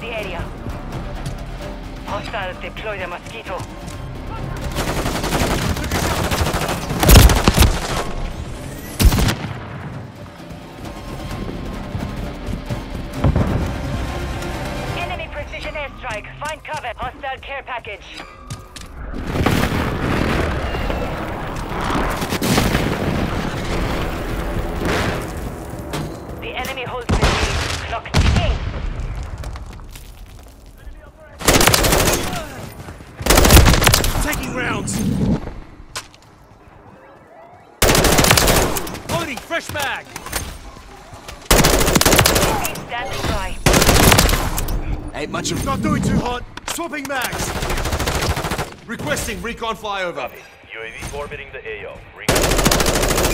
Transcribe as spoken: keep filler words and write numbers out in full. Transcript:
the area. Hostiles deploy the Mosquito. Enemy precision airstrike. Find cover. Hostile care package. The enemy holds the lead. Clock ticking. Taking rounds. Loading fresh mag. Keep standing by. Ain't much of not doing too hot. Swapping mags. Requesting recon flyover. Copy. U A V orbiting the A O. Recon.